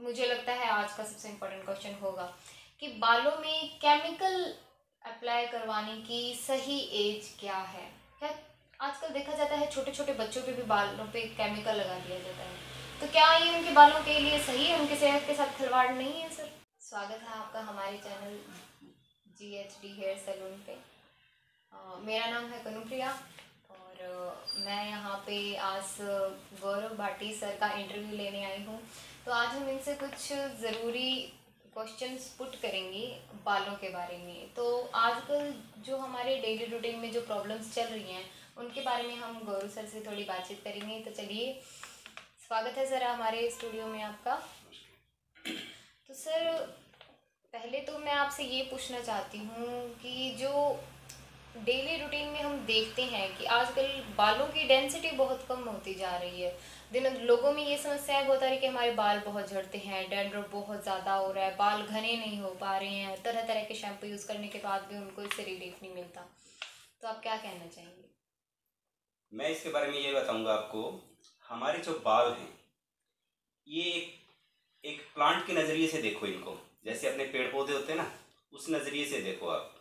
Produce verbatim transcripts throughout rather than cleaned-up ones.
मुझे लगता है आज का सबसे इम्पोर्टेंट क्वेश्चन होगा कि बालों में केमिकल अप्लाई करवाने की सही एज क्या है। क्या आजकल देखा जाता है छोटे छोटे बच्चों पे भी बालों पे केमिकल लगा दिया जाता है, तो क्या ये उनके बालों के लिए सही है, उनके सेहत के साथ खिलवाड़ नहीं है? सर, स्वागत है आपका हमारे channel G H D hair salon पे। uh, मेरा नाम है कनुप्रिया और uh, मैं यहाँ पे आज गौरव भाटी सर का इंटरव्यू लेने आई हूँ। तो आज हम इनसे कुछ ज़रूरी क्वेश्चंस पुट करेंगे बालों के बारे में। तो आजकल जो हमारे डेली रूटीन में जो प्रॉब्लम्स चल रही हैं उनके बारे में हम गौरव सर से थोड़ी बातचीत करेंगे। तो चलिए, स्वागत है सर हमारे स्टूडियो में आपका। तो सर, पहले तो मैं आपसे ये पूछना चाहती हूँ कि जो डेली रूटीन में हम देखते हैं कि आजकल बालों की डेंसिटी बहुत कम होती जा रही है। दिन लोगों में ये समस्याएं बहुत आ रही है कि हमारे बाल बहुत झड़ते हैं, डैंड्रफ बहुत ज़्यादा हो रहा है, बाल घने नहीं हो पा रहे हैं, तरह तरह के शैम्पू यूज़ करने के बाद भी उनको इससे रिलीफ नहीं मिलता। तो आप क्या कहना चाहेंगे? मैं इसके बारे में ये बताऊंगा आपको। हमारे जो बाल हैं ये एक, एक प्लांट के नज़रिए से देखो इनको, जैसे अपने पेड़ पौधे होते हैं ना, उस नज़रिए से देखो आप।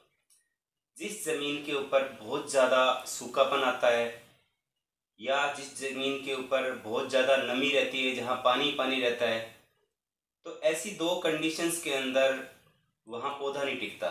जिस ज़मीन के ऊपर बहुत ज़्यादा सूखापन आता है या जिस ज़मीन के ऊपर बहुत ज़्यादा नमी रहती है, जहाँ पानी पानी रहता है, तो ऐसी दो कंडीशंस के अंदर वहाँ पौधा नहीं टिकता।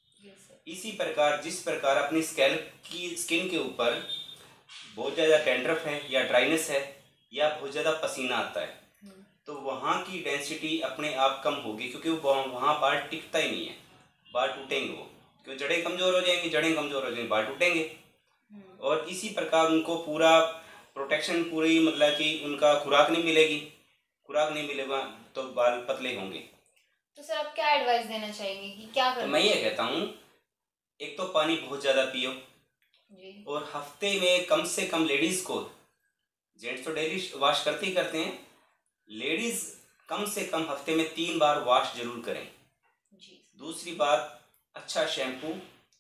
इसी प्रकार जिस प्रकार अपनी स्कैल्प की स्किन के ऊपर बहुत ज़्यादा डैंड्रफ है या ड्राइनेस है या बहुत ज़्यादा पसीना आता है, तो वहाँ की डेंसिटी अपने आप कम होगी, क्योंकि वो वहाँ बाल टिकता ही नहीं है, बाल टूटेंगे वो, क्योंकि जड़ें कमज़ोर हो जाएंगी, जड़ें कमज़ोर हो जाएंगी, बाल टूटेंगे। और इसी प्रकार उनको पूरा प्रोटेक्शन, पूरी मतलब कि उनका खुराक नहीं मिलेगी, खुराक नहीं मिलेगा तो बाल पतले होंगे। तो सर, आप क्या एडवाइस देना चाहेंगे कि क्या करना? तो मैं ये कहता हूँ, एक तो पानी बहुत ज़्यादा पियो जी। और हफ्ते में कम से कम, लेडीज़ को, जेंट्स तो डेली वॉश करते ही करते हैं, लेडीज़ कम से कम हफ्ते में तीन बार वॉश जरूर करें। जी। दूसरी बात, अच्छा शैम्पू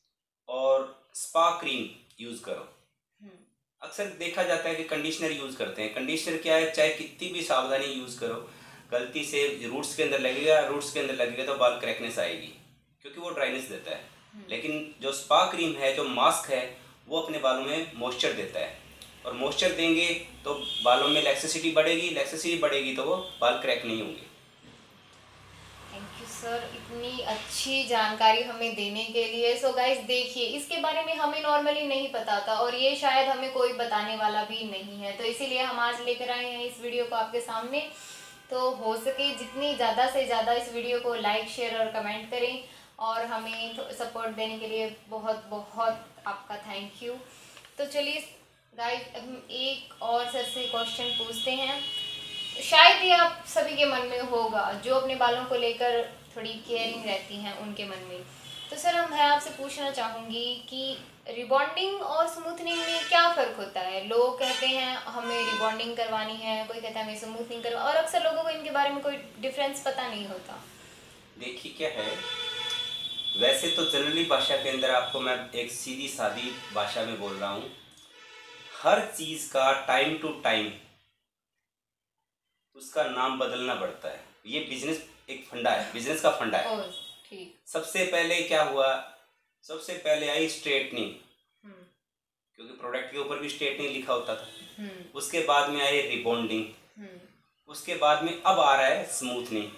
और स्पा क्रीम यूज़ करो। अक्सर देखा जाता है कि कंडीशनर यूज़ करते हैं। कंडीशनर क्या है, चाहे कितनी भी सावधानी यूज़ करो, गलती से रूट्स के अंदर लगेगा, रूट्स के अंदर लगेगा तो बाल क्रैकनेस आएगी, क्योंकि वो ड्राइनेस देता है। लेकिन जो स्पा क्रीम है, जो मास्क है, वो अपने बालों में मॉइस्चर देता है, और मॉइस्चर देंगे तो बालों में लैक्सेसिटी बढ़ेगी, लैक्सेसिटी बढ़ेगी तो वो बाल क्रैक नहीं होंगे। थैंक यू सर, इतनी अच्छी जानकारी हमें देने के लिए। सो गाइस, देखिए, इसके बारे में हमें नॉर्मली नहीं पता था और ये शायद हमें कोई बताने वाला भी नहीं है, तो इसीलिए हम आज लेकर आए हैं इस वीडियो को आपके सामने। तो हो सके जितनी ज़्यादा से ज़्यादा इस वीडियो को लाइक, शेयर और कमेंट करें, और हमें सपोर्ट देने के लिए बहुत बहुत आपका थैंक यू। तो चलिए गाइस, हम एक और सर से क्वेश्चन पूछते हैं। शायद ये आप सभी के मन में होगा, जो अपने बालों को लेकर थोड़ी केयरिंग रहती हैं उनके मन में। तो सर, हम मैं आपसे पूछना चाहूँगी कि रिबॉन्डिंग और स्मूथनिंग में क्या फ़र्क होता है? लोग कहते हैं हमें रिबॉन्डिंग करवानी है, कोई कहता है हमें स्मूथनिंग करवा, और अक्सर लोगों को इनके बारे में कोई डिफरेंस पता नहीं होता। देखिए क्या है, वैसे तो जनरली भाषा के अंदर आपको मैं एक सीधी सादी भाषा में बोल रहा हूँ, हर चीज़ का टाइम टू टाइम उसका नाम बदलना पड़ता है। ये बिजनेस एक फंडा है, बिजनेस का फंडा है। ठीक। सबसे पहले क्या हुआ, सबसे पहले आई स्ट्रेटनिंग, क्योंकि प्रोडक्ट के ऊपर भी स्ट्रेटनिंग लिखा होता था। उसके बाद में आई रिबॉन्डिंग, उसके बाद में अब आ रहा है स्मूथनिंग।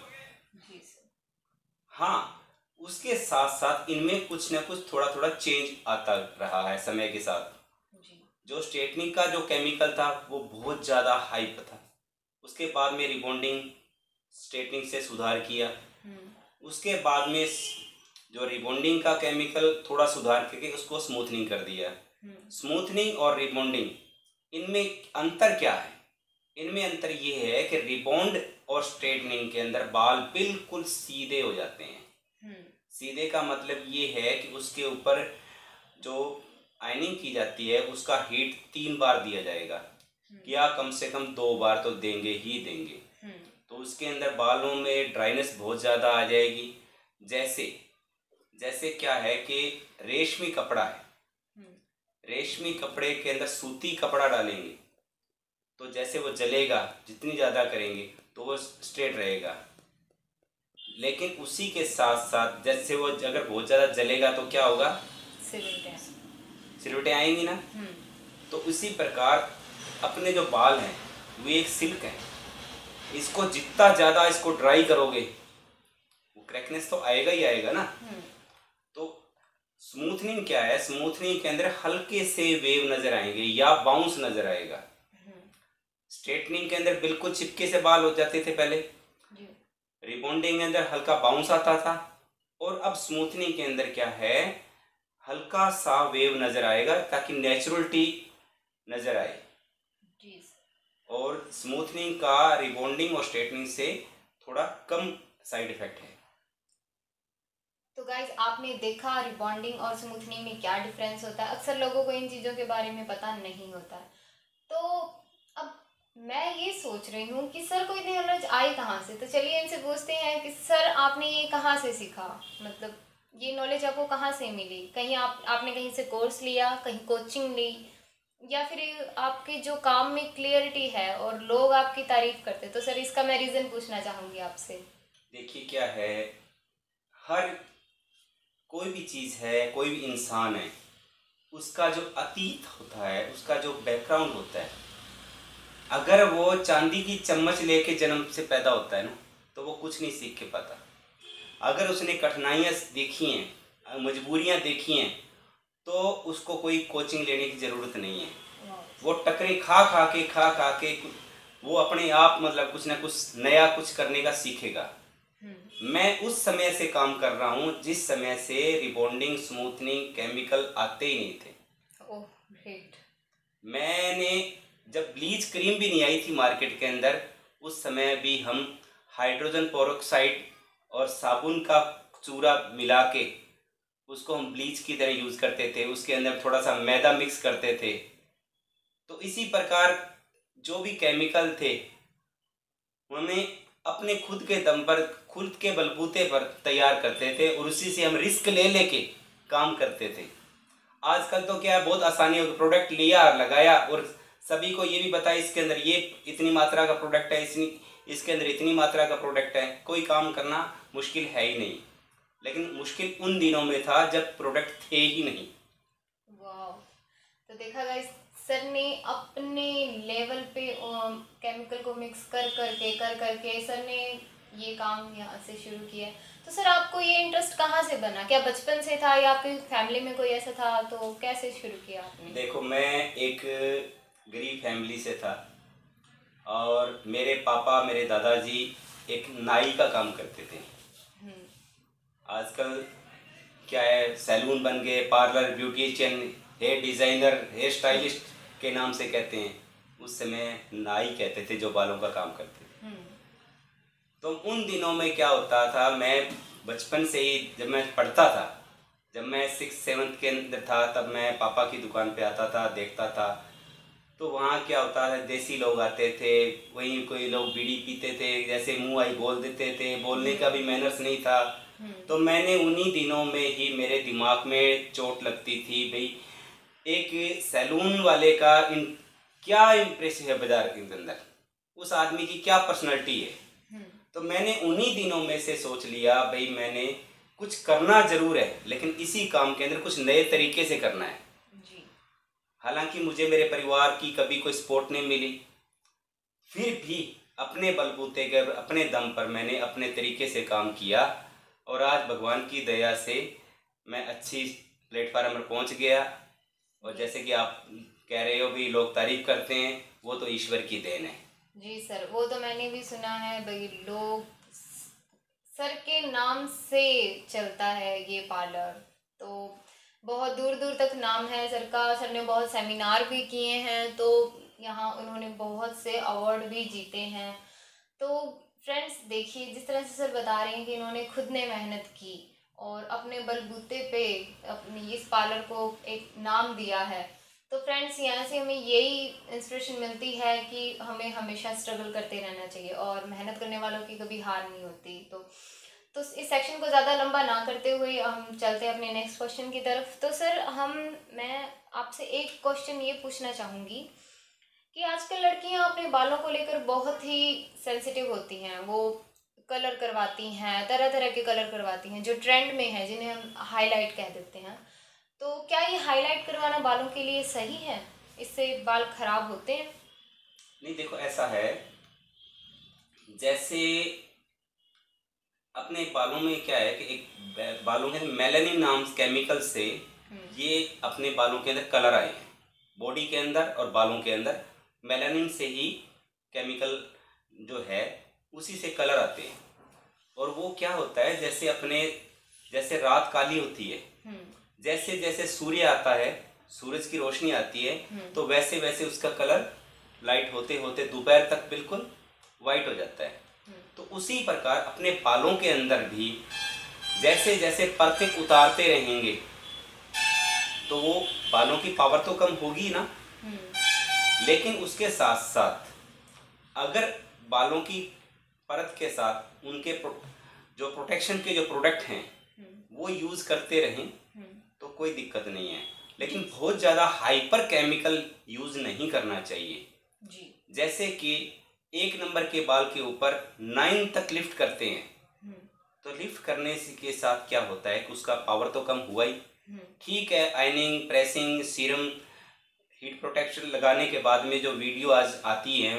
हाँ, उसके साथ साथ इनमें कुछ ना कुछ थोड़ा थोड़ा चेंज आता रहा है समय के साथ। जो स्ट्रेटनिंग का जो केमिकल था वो बहुत ज़्यादा हाइप था, उसके बाद में रिबॉन्डिंग स्ट्रेटनिंग से सुधार किया, उसके बाद में जो रिबॉन्डिंग का केमिकल थोड़ा सुधार करके उसको स्मूथनिंग कर दिया। स्मूथनिंग और रिबॉन्डिंग, इनमें अंतर क्या है? इनमें अंतर ये है कि रिबॉन्ड और स्ट्रेटनिंग के अंदर बाल बिल्कुल सीधे हो जाते हैं। सीधे का मतलब ये है कि उसके ऊपर जो आयनिंग की जाती है उसका हीट तीन बार दिया जाएगा, या कम से कम दो बार तो देंगे ही देंगे। तो उसके अंदर बालों में ड्राइनेस बहुत ज़्यादा आ जाएगी। जैसे जैसे क्या है कि रेशमी कपड़ा है, रेशमी कपड़े के अंदर सूती कपड़ा डालेंगे तो जैसे वो जलेगा, जितनी ज़्यादा करेंगे तो वो स्ट्रेट रहेगा, लेकिन उसी के साथ साथ जैसे वो अगर बहुत ज़्यादा जलेगा तो क्या होगा, सिलवटें सिलवटें आएंगी ना। हम्म तो उसी प्रकार अपने जो बाल हैं वो एक सिल्क है, इसको जितना ज़्यादा इसको ड्राई करोगे वो क्रैकनेस तो आएगा ही आएगा ना। हम्म तो स्मूथनिंग क्या है, स्मूथनिंग के अंदर हल्के से वेव नज़र आएंगे या बाउंस नज़र आएगा। स्ट्रेटनिंग के अंदर बिल्कुल चिपके से बाल हो जाते थे पहले, जी रिबॉन्डिंग के अंदर हल्का बाउंस आता था, और अब स्मूथनिंग के अंदर क्या है, हल्का सा वेव नज़र आएगा ताकि नेचुरलिटी नज़र आए। जी और स्मूथनिंग का रिबॉन्डिंग और स्ट्रेटनिंग से थोड़ा कम साइड इफेक्ट है। तो गाइज आपने देखा रिबॉन्डिंग और स्मूथनिंग में क्या डिफरेंस होता है। अक्सर लोगों को इन चीज़ों के बारे में पता नहीं होता है। तो अब मैं ये सोच रही हूँ कि सर को इतनी नॉलेज आई कहाँ से। तो चलिए इनसे पूछते हैं कि सर आपने ये कहाँ से सीखा, मतलब ये नॉलेज आपको कहाँ से मिली। कहीं आप आपने कहीं से कोर्स लिया, कहीं कोचिंग ली, या फिर आपके जो काम में क्लियरिटी है और लोग आपकी तारीफ करते। तो सर इसका मैं रीज़न पूछना चाहूँगी आपसे। देखिए क्या है, हर कोई भी चीज़ है, कोई भी इंसान है, उसका जो अतीत होता है, उसका जो बैकग्राउंड होता है, अगर वो चांदी की चम्मच लेके जन्म से पैदा होता है ना, तो वो कुछ नहीं सीख के पाता। अगर उसने कठिनाइयाँ देखी हैं, मजबूरियाँ देखी हैं, तो उसको कोई कोचिंग लेने की ज़रूरत नहीं है। वो टकरे खा खा के खा खा के वो अपने आप मतलब कुछ ना कुछ नया कुछ करने का सीखेगा। मैं उस समय से काम कर रहा हूँ जिस समय से रिबॉन्डिंग स्मूथनिंग केमिकल आते ही नहीं थे। Oh great. मैंने जब ब्लीच क्रीम भी नहीं आई थी मार्केट के अंदर, उस समय भी हम हाइड्रोजन पेरोक्साइड और साबुन का चूरा मिला के उसको हम ब्लीच की तरह यूज़ करते थे। उसके अंदर थोड़ा सा मैदा मिक्स करते थे। तो इसी प्रकार जो भी केमिकल थे हमें अपने खुद के दम पर, खुद के बलबूते पर तैयार करते थे, और उसी से हम रिस्क ले लेके काम करते थे। आजकल तो क्या है, बहुत आसानी हो गई, प्रोडक्ट लिया लगाया और सभी को ये भी बताया इसके अंदर ये इतनी मात्रा का प्रोडक्ट है, इसनी इसके अंदर इतनी मात्रा का प्रोडक्ट है। कोई काम करना मुश्किल है ही नहीं। लेकिन मुश्किल उन दिनों में था जब प्रोडक्ट थे ही नहीं। वाह। तो देखा गाइस, सर ने अपने लेवल पे केमिकल को मिक्स कर करके कर करके सर ने ये काम यहाँ से शुरू किया है। तो सर आपको ये इंटरेस्ट कहाँ से बना, क्या बचपन से था या आपकी फैमिली में कोई ऐसा था, तो कैसे शुरू किया आपने। देखो, मैं एक गरीब फैमिली से था, और मेरे पापा मेरे दादाजी एक नाई का काम करते थे। आजकल क्या है, सैलून बन गए, parlour, beautician, hair designer, hair stylist के नाम से कहते हैं। उस समय नाई कहते थे जो बालों का काम करते थे। तो उन दिनों में क्या होता था, मैं बचपन से ही जब मैं पढ़ता था, जब मैं सिक्स सेवन्थ के अंदर था, तब मैं पापा की दुकान पे आता था, देखता था। तो वहाँ क्या होता था, देसी लोग आते थे, वहीं कोई लोग बीड़ी पीते थे, जैसे मुँह आई बोल देते थे, बोलने का भी मैनर्स नहीं था। तो मैंने उन्हीं दिनों में ही मेरे दिमाग में चोट लगती थी, भाई एक सैलून वाले का इन क्या इम्प्रेसिव है बाजार के अंदर, उस आदमी की क्या पर्सनालिटी है। तो मैंने उन्हीं दिनों में से सोच लिया, भाई मैंने कुछ करना जरूर है, लेकिन इसी काम के अंदर कुछ नए तरीके से करना है। हालांकि मुझे मेरे परिवार की कभी कोई सपोर्ट नहीं मिली, फिर भी अपने बलबूते के अपने दम पर मैंने अपने तरीके से काम किया, और आज भगवान की दया से मैं अच्छी प्लेटफार्म पर पहुंच गया। और जैसे कि आप कह रहे हो भी लोग तारीफ करते हैं, वो तो ईश्वर की देन है। जी सर, वो तो मैंने भी सुना है भाई, लोग सर के नाम से चलता है ये पार्लर, तो बहुत दूर दूर तक नाम है सर का। सर ने बहुत सेमिनार भी किए हैं, तो यहाँ उन्होंने बहुत से अवार्ड भी जीते हैं। तो फ्रेंड्स देखिए, जिस तरह से सर बता रहे हैं कि इन्होंने खुद ने मेहनत की और अपने बलबूते पे अपनी इस पार्लर को एक नाम दिया है। तो फ्रेंड्स यहाँ से हमें यही इंस्पिरेशन मिलती है कि हमें हमेशा स्ट्रगल करते रहना चाहिए और मेहनत करने वालों की कभी हार नहीं होती। तो तो इस सेक्शन को ज़्यादा लंबा ना करते हुए हम चलते हैं अपने नेक्स्ट क्वेश्चन की तरफ। तो सर हम मैं आपसे एक क्वेश्चन ये पूछना चाहूँगी कि आजकल लड़कियां अपने बालों को लेकर बहुत ही सेंसिटिव होती हैं। वो कलर करवाती हैं, तरह तरह के कलर करवाती हैं जो ट्रेंड में है, जिन्हें हम हाईलाइट कह देते हैं। तो क्या ये हाईलाइट करवाना बालों के लिए सही है? इससे बाल खराब होते हैं? नहीं, देखो ऐसा है, जैसे अपने बालों में क्या है कि एक बालों के मेलानिन नाम केमिकल से ये अपने बालों के अंदर कलर आए हैं। बॉडी के अंदर और बालों के अंदर मेलानिन से ही केमिकल जो है उसी से कलर आते हैं। और वो क्या होता है, जैसे अपने जैसे रात काली होती है, जैसे जैसे सूर्य आता है, सूरज की रोशनी आती है, तो वैसे वैसे उसका कलर लाइट होते होते दोपहर तक बिल्कुल वाइट हो जाता है। तो उसी प्रकार अपने बालों के अंदर भी जैसे जैसे परतें उतारते रहेंगे तो वो बालों की पावर तो कम होगी ना, लेकिन उसके साथ साथ अगर बालों की परत के साथ उनके प्रो, जो प्रोटेक्शन के जो प्रोडक्ट हैं वो यूज करते रहें तो कोई दिक्कत नहीं है। लेकिन बहुत ज़्यादा हाइपर केमिकल यूज नहीं करना चाहिए जी। जैसे कि एक नंबर के बाल के ऊपर नाइन तक लिफ्ट करते हैं, तो लिफ्ट करने के साथ क्या होता है कि उसका पावर तो कम हुआ ही, ठीक है। Ironing, pressing, serum, heat protection लगाने के बाद में जो वीडियो आज आती है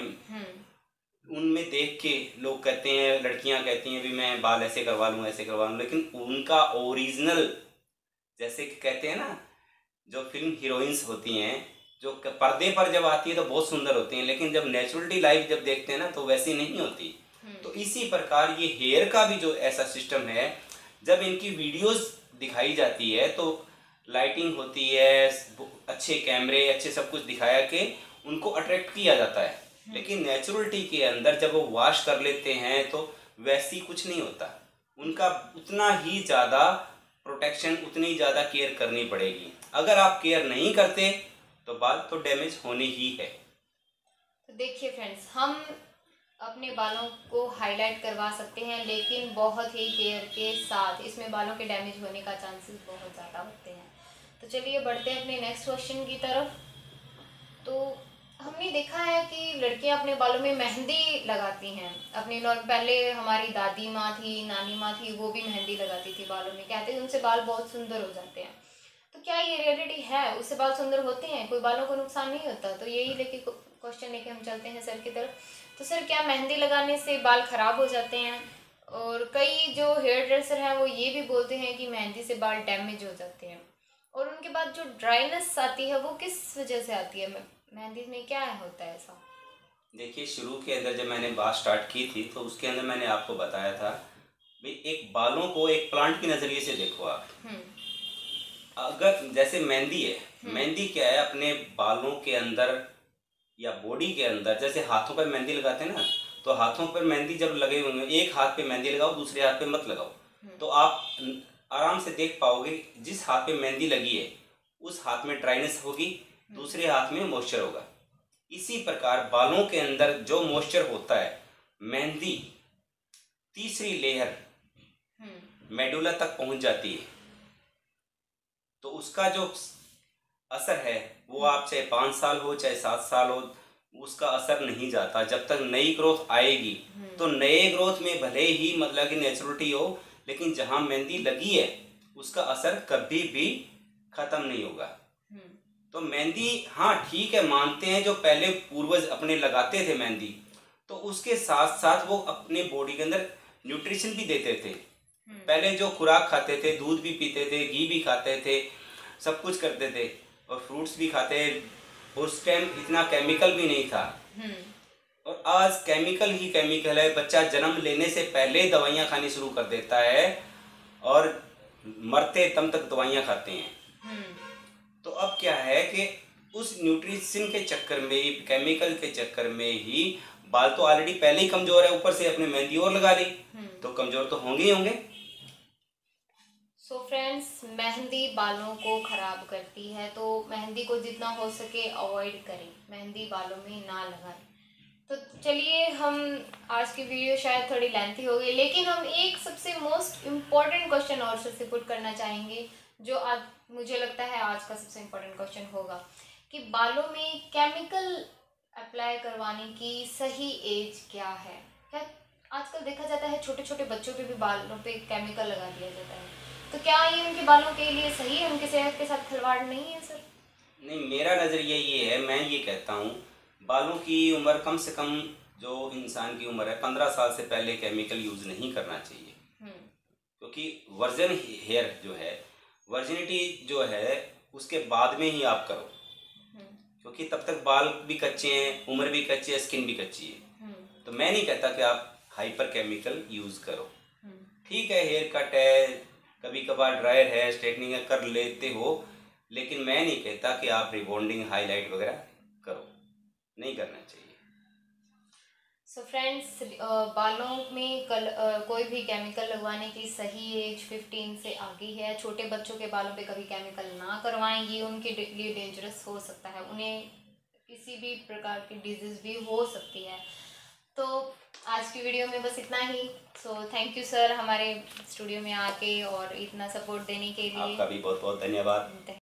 उनमें देख के लोग कहते हैं, लड़कियां कहती हैं भी मैं बाल ऐसे करवा लूँ ऐसे करवा लूँ, लेकिन उनका ओरिजिनल, जैसे कि कहते हैं ना, जो फिल्म हीरोइंस होती हैं जो पर्दे पर जब आती है तो बहुत सुंदर होती हैं, लेकिन जब नेचुरलिटी लाइफ जब देखते हैं ना तो वैसी नहीं होती। तो इसी प्रकार ये हेयर का भी जो ऐसा सिस्टम है, जब इनकी वीडियोस दिखाई जाती है तो लाइटिंग होती है, अच्छे कैमरे, अच्छे सब कुछ दिखाया के उनको अट्रैक्ट किया जाता है, लेकिन नेचुरलिटी के अंदर जब वो वॉश कर लेते हैं तो वैसी कुछ नहीं होता। उनका उतना ही ज़्यादा प्रोटेक्शन, उतनी ज़्यादा केयर करनी पड़ेगी। अगर आप केयर नहीं करते तो बाल तो डैमेज होने ही है। तो देखिए फ्रेंड्स, हम अपने बालों को हाईलाइट करवा सकते हैं, लेकिन बहुत ही केयर के साथ। इसमें बालों के डैमेज होने का चांसेस बहुत ज़्यादा होते हैं। तो चलिए बढ़ते हैं अपने नेक्स्ट क्वेश्चन की तरफ। तो हमने देखा है कि लड़कियां अपने बालों में मेहंदी लगाती हैं। अपनी पहले हमारी दादी माँ थी, नानी माँ थी, वो भी मेहंदी लगाती थी बालों में। कहते हैं उनसे बाल बहुत सुंदर हो जाते हैं। तो क्या ये रियलिटी है? उससे बाल सुंदर होते हैं? कोई बालों को नुकसान नहीं होता? तो यही लेके क्वेश्चन लेके हम चलते हैं सर की तरफ। तो सर, क्या मेहंदी लगाने से बाल खराब हो जाते हैं? और कई जो हेयर ड्रेसर हैं वो ये भी बोलते हैं कि मेहंदी से बाल डैमेज हो जाते हैं। और उनके बाद जो ड्राइनेस आती है वो किस वजह से आती है? मेहंदी में क्या होता है ऐसा? देखिए, शुरू के अंदर जब मैंने बात स्टार्ट की थी तो उसके अंदर मैंने आपको बताया था भाई, एक बालों को एक प्लांट के नज़रिए से देखो आप। अगर जैसे मेहंदी है, मेहंदी क्या है, अपने बालों के अंदर या बॉडी के अंदर, जैसे हाथों पर मेहंदी लगाते हैं ना, तो हाथों पर मेहंदी जब लगे होंगे, एक हाथ पे मेहंदी लगाओ, दूसरे हाथ पे मत लगाओ, तो आप आराम से देख पाओगे जिस हाथ पे मेहंदी लगी है उस हाथ में ड्राइनेस होगी, दूसरे हाथ में मॉइस्चर होगा। इसी प्रकार बालों के अंदर जो मॉइस्चर होता है, मेहंदी तीसरी लेयर मेडुला तक पहुंच जाती है, तो उसका जो असर है वो आप चाहे पाँच साल हो चाहे सात साल हो, उसका असर नहीं जाता। जब तक नई ग्रोथ आएगी तो नए ग्रोथ में भले ही मतलब कि नेचुरलिटी हो, लेकिन जहाँ मेहंदी लगी है उसका असर कभी भी खत्म नहीं होगा। तो मेहंदी, हाँ ठीक है, मानते हैं जो पहले पूर्वज अपने लगाते थे मेहंदी, तो उसके साथ साथ वो अपने बॉडी के अंदर न्यूट्रिशन भी देते थे। पहले जो खुराक खाते थे, दूध भी पीते थे, घी भी खाते थे, सब कुछ करते थे और फ्रूट्स भी खाते थे। उस टाइम इतना केमिकल भी नहीं था, और आज केमिकल ही केमिकल है। बच्चा जन्म लेने से पहले दवाइयाँ खानी शुरू कर देता है और मरते दम तक दवाइयाँ खाते हैं। तो अब क्या है कि उस न्यूट्रिशन के चक्कर में ही, केमिकल के चक्कर में ही बाल तो ऑलरेडी पहले ही कमजोर है, ऊपर से अपने मेहंदी और लगा ली तो कमजोर तो होंगे ही होंगे। सो फ्रेंड्स, मेहंदी बालों को खराब करती है, तो मेहंदी को जितना हो सके अवॉइड करें, मेहंदी बालों में ना लगाएं। तो चलिए, हम आज की वीडियो शायद थोड़ी लेंथी हो गई, लेकिन हम एक सबसे मोस्ट इम्पॉर्टेंट क्वेश्चन और से पुट करना चाहेंगे, जो आज मुझे लगता है आज का सबसे इम्पोर्टेंट क्वेश्चन होगा कि बालों में केमिकल अप्लाई करवाने की सही एज क्या है? क्या आजकल देखा जाता है छोटे छोटे बच्चों पे भी बालों पे केमिकल लगा दिया जाता है, तो क्या ये उनके बालों के लिए सही है? उनके सेहत के साथ खिलवाड़ नहीं है सर? नहीं, मेरा नज़रिया ये है, मैं ये कहता हूँ बालों की उम्र कम से कम, जो इंसान की उम्र है पंद्रह साल से पहले केमिकल यूज़ नहीं करना चाहिए। क्योंकि वर्जन हेयर जो है, वर्जिनिटी जो है उसके बाद में ही आप करो, क्योंकि तब तक बाल भी कच्चे हैं, उम्र भी कच्ची है, स्किन भी कच्ची है। तो मैं नहीं कहता कि आप हाइपर केमिकल यूज़ करो। ठीक है, हेयर कट है, कभी कभार ड्रायर है, स्ट्रेटनिंग है, कर लेते हो, लेकिन मैं नहीं कहता कि आप रिबॉन्डिंग हाईलाइट वगैरह करो, नहीं करना चाहिए। सो so फ्रेंड्स, बालों में कल uh, कोई भी केमिकल लगवाने की सही एज फिफ्टीन से आगे है। छोटे बच्चों के बालों पे कभी केमिकल ना करवाएं, ये उनके लिए डेंजरस हो सकता है, उन्हें किसी भी प्रकार की डिजीज़ भी हो सकती है। तो आज की वीडियो में बस इतना ही। सो थैंक यू सर, हमारे स्टूडियो में आके और इतना सपोर्ट देने के लिए आपका भी बहुत बहुत धन्यवाद।